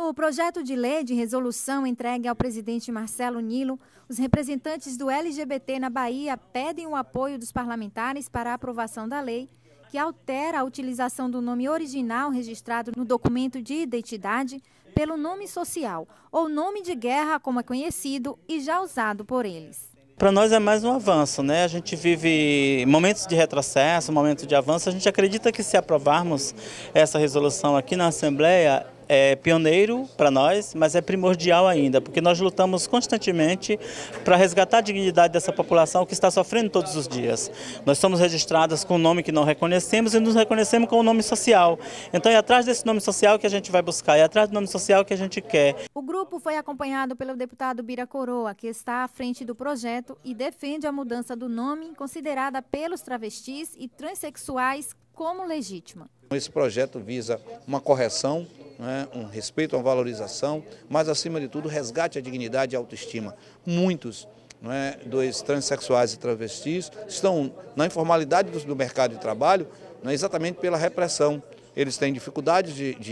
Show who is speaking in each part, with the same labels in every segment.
Speaker 1: No projeto de lei de resolução entregue ao presidente Marcelo Nilo, os representantes do LGBT na Bahia pedem o apoio dos parlamentares para a aprovação da lei que altera a utilização do nome original registrado no documento de identidade pelo nome social, ou nome de guerra, como é conhecido e já usado por eles.
Speaker 2: Para nós é mais um avanço, né? A gente vive momentos de retrocesso, momentos de avanço. A gente acredita que se aprovarmos essa resolução aqui na Assembleia, é pioneiro para nós, mas é primordial ainda, porque nós lutamos constantemente para resgatar a dignidade dessa população que está sofrendo todos os dias. Nós somos registradas com um nome que não reconhecemos e nos reconhecemos com o nome social. Então é atrás desse nome social que a gente vai buscar, é atrás do nome social que a gente quer.
Speaker 1: O grupo foi acompanhado pelo deputado Bira Coroa, que está à frente do projeto e defende a mudança do nome, considerada pelos travestis e transexuais como legítima.
Speaker 3: Esse projeto visa uma correção, né, um respeito, uma valorização, mas acima de tudo resgate a dignidade e a autoestima. Muitos, né, dos transexuais e travestis estão na informalidade do mercado de trabalho, né, exatamente pela repressão. Eles têm dificuldade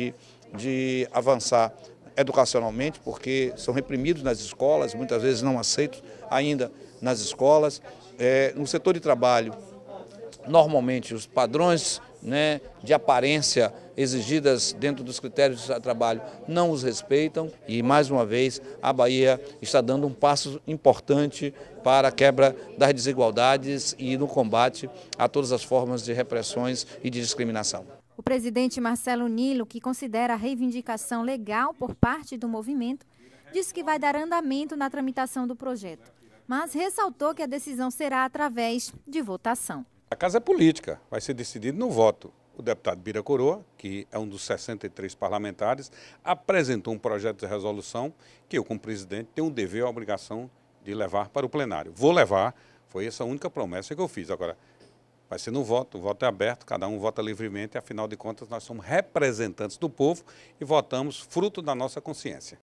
Speaker 3: de avançar educacionalmente porque são reprimidos nas escolas, muitas vezes não aceitos ainda nas escolas. No setor de trabalho, normalmente os padrões, né, de aparência exigidas dentro dos critérios de trabalho não os respeitam e, mais uma vez, a Bahia está dando um passo importante para a quebra das desigualdades e no combate a todas as formas de repressões e de discriminação.
Speaker 1: O presidente Marcelo Nilo, que considera a reivindicação legal por parte do movimento, disse que vai dar andamento na tramitação do projeto, mas ressaltou que a decisão será através de votação.
Speaker 4: A casa é política, vai ser decidido no voto. O deputado Bira Coroa, que é um dos 63 parlamentares, apresentou um projeto de resolução que eu, como presidente, tenho o dever e a obrigação de levar para o plenário. Vou levar, foi essa a única promessa que eu fiz. Agora, vai ser no voto, o voto é aberto, cada um vota livremente, afinal de contas nós somos representantes do povo e votamos fruto da nossa consciência.